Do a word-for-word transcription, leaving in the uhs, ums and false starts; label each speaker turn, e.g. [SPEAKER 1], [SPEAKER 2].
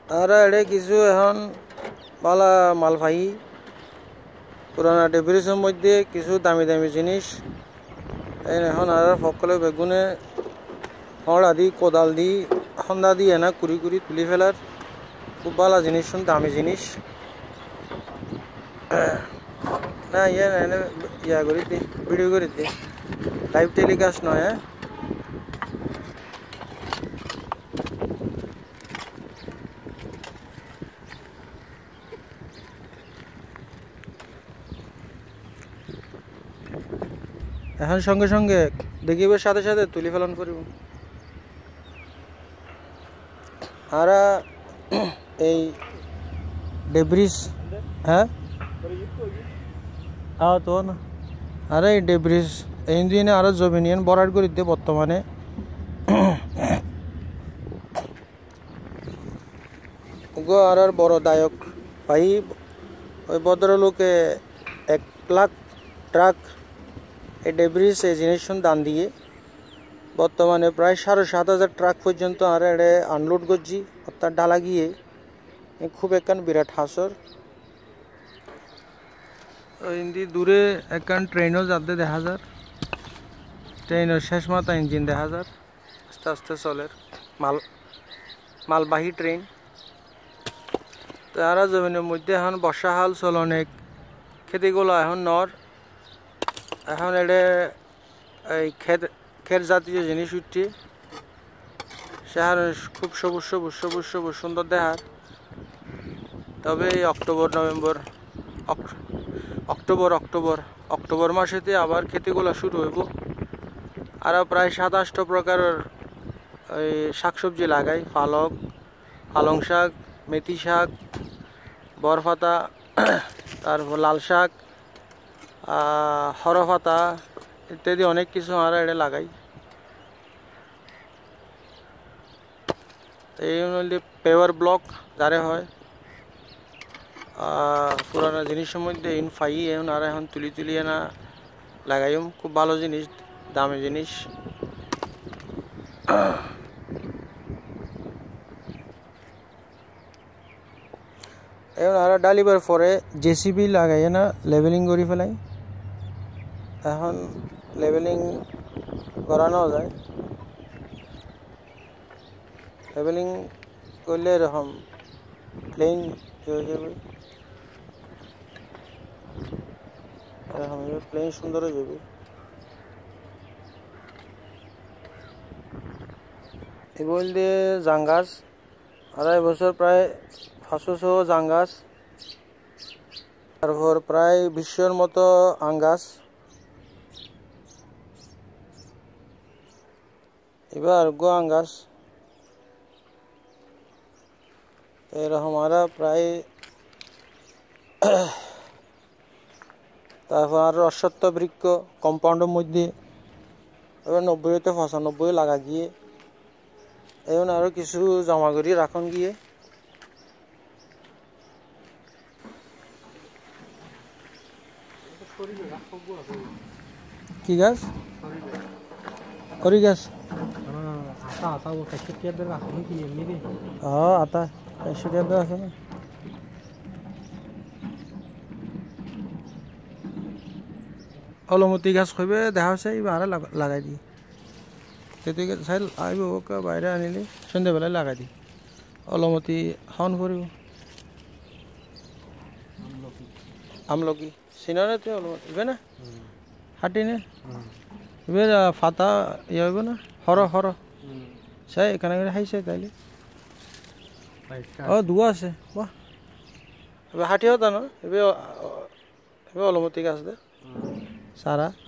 [SPEAKER 1] আর এড়ে কিছু এখন বালা মালফাই পুরানা ডেব্রিজের মধ্যে কিছু দামি দামি জিনিস এখন আর সকলে বেগুনে হড়া দি কোদাল দি হন্দা দিয়ে না কুড়ি কুড়ি তুলি ফেলার খুব ভালো জিনিস দামি জিনিস না ইয়ে না ইয়া করি দি ভিডিও করে দি লাইভ টেলিকাস্ট নয় হ্যাঁ এখন সঙ্গে সঙ্গে দেখিবার সাথে সাথে তুলি ফেলন করিব আর এই ডেব্রিজ হ্যাঁ আও তো না আরে এই ডেব্রিজ এই দিনে আরো জমিনিয়ান বরাট করে দিতে বর্তমানে গো আর আর বড় দায়ক ভাই ওই ভদ্রলোকে এক লাখ ট্রাক এই ডেব্রিজ এই জিনিস দান দিয়ে বর্তমানে প্রায় সাড়ে সাত হাজার ট্রাক পর্যন্ত আর এড়ে আনলোড করছি অর্থাৎ ডালা গিয়ে খুব একখান বিরাট হাসর ইন্দি দূরে একখান ট্রেনও যাতে দেখা যার ট্রেনের শেষ মাথা ইঞ্জিন দেখা যার আস্তে আস্তে চলের মাল মালবাহী ট্রেন তারা জমিনের মধ্যে এখন বর্ষাকাল চলনে খেতিগুলো এখন নর এখন এড়ে এই ক্ষেত ক্ষেত জাতীয় জিনিস উঠছে সেখানে খুব সবুজ সবুজ সবুজ সবুজ সুন্দর দেখার তবে এই October November October October October মাসেতে আবার খেতিগুলো শুরু হইব আর প্রায় সাতাশটা প্রকারের এই শাকসবজি লাগাই পালক পালং শাক মেথি শাক বরপাতা তারপর লাল শাক হরপাতা ইত্যাদি অনেক কিছু আমরা এটা লাগাই এই হলে পেপার ব্লক যারে হয় পুরানো জিনিসের মধ্যে ইন ফাই এখন আর এখন তুলি তুলি না লাগাইম খুব ভালো জিনিস দামি জিনিস এখন আর ডালিবার পরে জেসিবি লাগাই না লেভেলিং করে ফেলাই এখন লেভেলিং করানো যায় লেভেলিং করলে এরকম প্লেন হয়ে যাবে এরকম প্লেন সুন্দর হয়ে যাবে এই বলতে জাঙ্গাস আড়াই বছর প্রায় পাঁচশো জাঙ্গাস তারপর প্রায় বিশ্বর মতো আঙ্গাস এবার গো আঙ্গাস এরকম আরা প্রায় তারপর আরো অশ্বত্থ বৃক্ষ কম্পাউন্ডের মধ্যে এবার নব্বই হতে পঁচানব্বই লাগা গিয়ে এখন আরো কিছু জমা করি রাখন গিয়ে কি গাছ করি গাছ হ্যাঁ আতা একশো টাকা আছে না অলমতি গাছ খাইবে দেখা হচ্ছে এবার লাগাই দিই তেতুই গাছ চাই আহিব বাইরে আনিলে সন্ধ্যাবেলায় লাগাই দিই অলমতি খাওয়ান ফুরিব আমলকি চিনা না তুই অলমতি ইবে না হাঁটি নে ইবে ফাতা ইয়ে হইব না হর হর চাই এখানে খাইছে তাইলে ও দুয়া আছে বাহ এবার হাঁটি হতা না এবার এবার অলমতি গাছ দে সারা